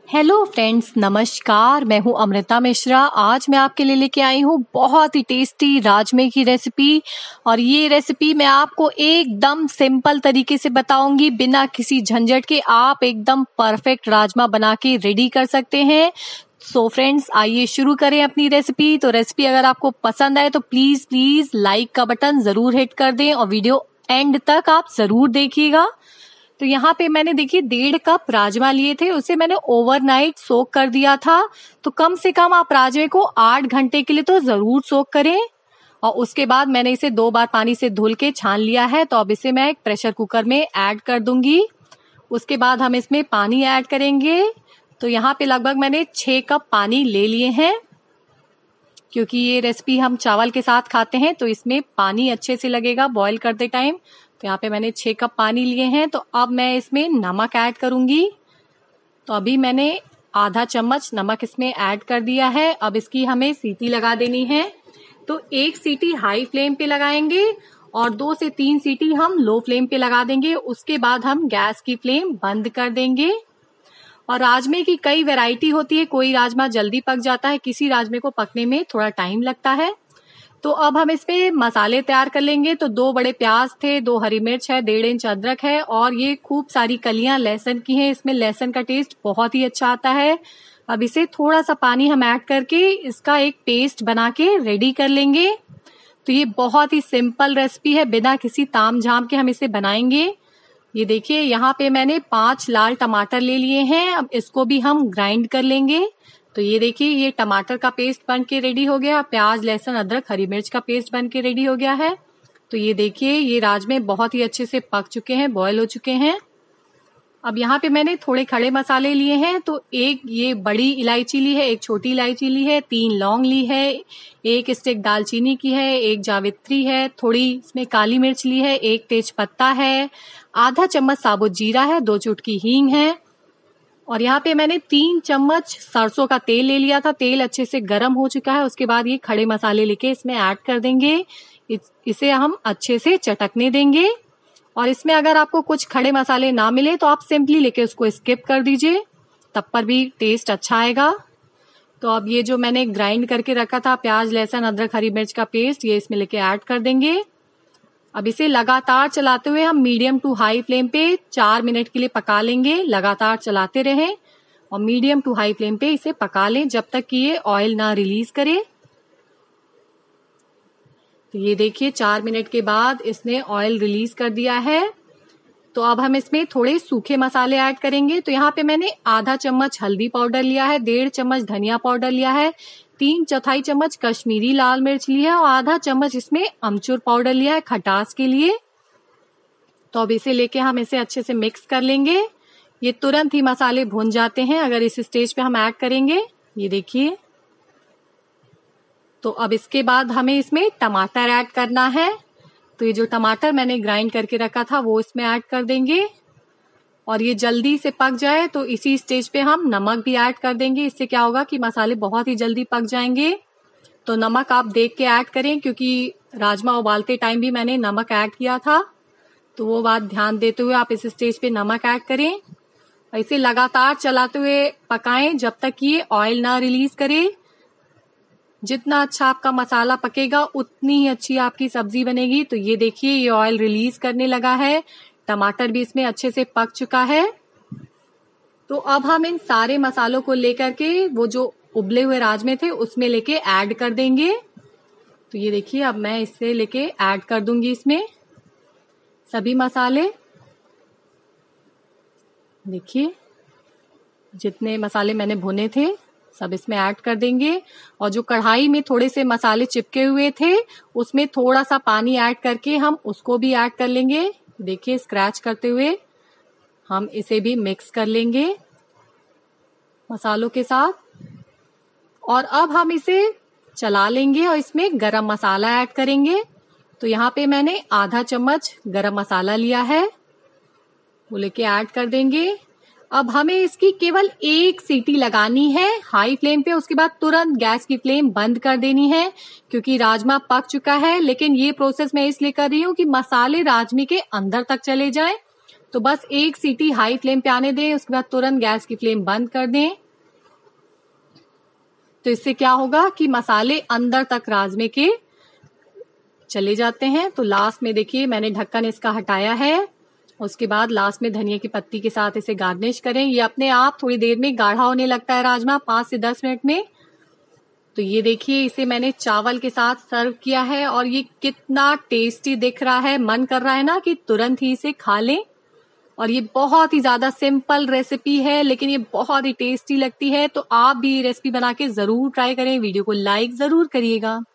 Hello friends, नमस्कार। मैं हूं अमृता मिश्रा। आज मैं आपके लिए लेके आई हूं बहुत ही टेस्टी राजमे की रेसिपी। और ये रेसिपी मैं आपको एकदम सिंपल तरीके से बताऊंगी, बिना किसी झंझट के आप एकदम परफेक्ट राजमा बना के रेडी कर सकते हैं। सो फ्रेंड्स, आइए शुरू करें अपनी रेसिपी। तो रेसिपी अगर आपको पसंद आए तो प्लीज लाइक का बटन जरूर हिट कर दें और वीडियो एंड तक आप जरूर देखिएगा। तो यहाँ पे मैंने देखिए 1.5 कप राजमा लिए थे, उसे मैंने ओवरनाइट सोक कर दिया था। तो कम से कम आप राजमे को 8 घंटे के लिए तो जरूर सोक करें। और उसके बाद मैंने इसे 2 बार पानी से धुल के छान लिया है। तो अब इसे मैं एक प्रेशर कुकर में ऐड कर दूंगी। उसके बाद हम इसमें पानी ऐड करेंगे। तो यहाँ पे लगभग मैंने 6 कप पानी ले लिए हैं, क्योंकि ये रेसिपी हम चावल के साथ खाते हैं तो इसमें पानी अच्छे से लगेगा बॉईल करते टाइम। तो यहाँ पे मैंने 6 कप पानी लिए हैं। तो अब मैं इसमें नमक ऐड करूंगी। तो अभी मैंने आधा चम्मच नमक इसमें ऐड कर दिया है। अब इसकी हमें सीटी लगा देनी है। तो 1 सीटी हाई फ्लेम पे लगाएंगे और 2 से 3 सीटी हम लो फ्लेम पे लगा देंगे। उसके बाद हम गैस की फ्लेम बंद कर देंगे। और राजमे की कई वैरायटी होती है, कोई राजमा जल्दी पक जाता है, किसी राजमे को पकने में थोड़ा टाइम लगता है। तो अब हम इसमें मसाले तैयार कर लेंगे। तो 2 बड़े प्याज थे, 2 हरी मिर्च है, 1.5 इंच अदरक है और ये खूब सारी कलियां लहसुन की हैं। इसमें लहसुन का टेस्ट बहुत ही अच्छा आता है। अब इसे थोड़ा सा पानी हम ऐड करके इसका एक पेस्ट बना के रेडी कर लेंगे। तो ये बहुत ही सिंपल रेसिपी है, बिना किसी ताम झाम के हम इसे बनाएंगे। ये देखिए यहाँ पे मैंने 5 लाल टमाटर ले लिए हैं। अब इसको भी हम ग्राइंड कर लेंगे। तो ये देखिए ये टमाटर का पेस्ट बन के रेडी हो गया। प्याज, लहसुन, अदरक, हरी मिर्च का पेस्ट बन के रेडी हो गया है। तो ये देखिए ये राजमे बहुत ही अच्छे से पक चुके हैं, बॉयल हो चुके हैं। अब यहाँ पे मैंने थोड़े खड़े मसाले लिए हैं। तो एक ये बड़ी इलायची ली है, एक छोटी इलायची ली है, 3 लौंग ली है, 1 स्टिक दालचीनी की है, 1 जावित्री है, थोड़ी इसमें काली मिर्च ली है, 1 तेज पत्ता है, आधा चम्मच साबुत जीरा है, 2 चुटकी हींग है। और यहाँ पे मैंने 3 चम्मच सरसों का तेल ले लिया था। तेल अच्छे से गर्म हो चुका है। उसके बाद ये खड़े मसाले लेके इसमें ऐड कर देंगे। इसे हम अच्छे से चटकने देंगे। और इसमें अगर आपको कुछ खड़े मसाले ना मिले तो आप सिंपली लेके उसको स्किप कर दीजिए, तब पर भी टेस्ट अच्छा आएगा। तो अब ये जो मैंने ग्राइंड करके रखा था प्याज, लहसुन, अदरक, हरी मिर्च का पेस्ट, ये इसमें लेके ऐड कर देंगे। अब इसे लगातार चलाते हुए हम मीडियम टू हाई फ्लेम पे 4 मिनट के लिए पका लेंगे। लगातार चलाते रहें और मीडियम टू हाई फ्लेम पे इसे पका लें जब तक कि ये ऑयल ना रिलीज करे। तो ये देखिए 4 मिनट के बाद इसने ऑयल रिलीज कर दिया है। तो अब हम इसमें थोड़े सूखे मसाले ऐड करेंगे। तो यहाँ पे मैंने आधा चम्मच हल्दी पाउडर लिया है, 1.5 चम्मच धनिया पाउडर लिया है, 3/4 चम्मच कश्मीरी लाल मिर्च लिया है और आधा चम्मच इसमें अमचूर पाउडर लिया है खटास के लिए। तो अब इसे लेके हम इसे अच्छे से मिक्स कर लेंगे। ये तुरंत ही मसाले भुन जाते हैं अगर इस स्टेज पे हम ऐड करेंगे। ये देखिए। तो अब इसके बाद हमें इसमें टमाटर ऐड करना है। तो ये जो टमाटर मैंने ग्राइंड करके रखा था वो इसमें ऐड कर देंगे। और ये जल्दी से पक जाए तो इसी स्टेज पे हम नमक भी ऐड कर देंगे। इससे क्या होगा कि मसाले बहुत ही जल्दी पक जाएंगे। तो नमक आप देख के ऐड करें, क्योंकि राजमा उबालते टाइम भी मैंने नमक ऐड किया था। तो वो बात ध्यान देते हुए आप इस स्टेज पे नमक ऐड करें। और इसे लगातार चलाते हुए पकाएं जब तक कि ये ऑयल ना रिलीज करे। जितना अच्छा आपका मसाला पकेगा उतनी ही अच्छी आपकी सब्जी बनेगी। तो ये देखिए ये ऑयल रिलीज करने लगा है, टमाटर भी इसमें अच्छे से पक चुका है। तो अब हम इन सारे मसालों को लेकर के वो जो उबले हुए राजमे थे उसमें लेके ऐड कर देंगे। तो ये देखिए अब मैं इससे लेके ऐड कर दूंगी इसमें सभी मसाले। देखिए जितने मसाले मैंने भुने थे सब इसमें ऐड कर देंगे। और जो कढ़ाई में थोड़े से मसाले चिपके हुए थे उसमें थोड़ा सा पानी ऐड करके हम उसको भी ऐड कर लेंगे। देखिए स्क्रैच करते हुए हम इसे भी मिक्स कर लेंगे मसालों के साथ। और अब हम इसे चला लेंगे और इसमें गरम मसाला ऐड करेंगे। तो यहाँ पे मैंने आधा चम्मच गरम मसाला लिया है, वो लेके ऐड कर देंगे। अब हमें इसकी केवल 1 सीटी लगानी है हाई फ्लेम पे। उसके बाद तुरंत गैस की फ्लेम बंद कर देनी है, क्योंकि राजमा पक चुका है। लेकिन ये प्रोसेस मैं इसलिए कर रही हूँ कि मसाले राजमे के अंदर तक चले जाएं। तो बस एक सीटी हाई फ्लेम पे आने दें, उसके बाद तुरंत गैस की फ्लेम बंद कर दें। तो इससे क्या होगा कि मसाले अंदर तक राजमे के चले जाते हैं। तो लास्ट में देखिए मैंने ढक्कन इसका हटाया है। उसके बाद लास्ट में धनिया की पत्ती के साथ इसे गार्निश करें। ये अपने आप थोड़ी देर में गाढ़ा होने लगता है राजमा, 5 से 10 मिनट में। तो ये देखिए इसे मैंने चावल के साथ सर्व किया है और ये कितना टेस्टी दिख रहा है। मन कर रहा है ना कि तुरंत ही इसे खा लें। और ये बहुत ही ज्यादा सिंपल रेसिपी है, लेकिन ये बहुत ही टेस्टी लगती है। तो आप भी ये रेसिपी बना के जरूर ट्राई करें। वीडियो को लाइक जरूर करिएगा।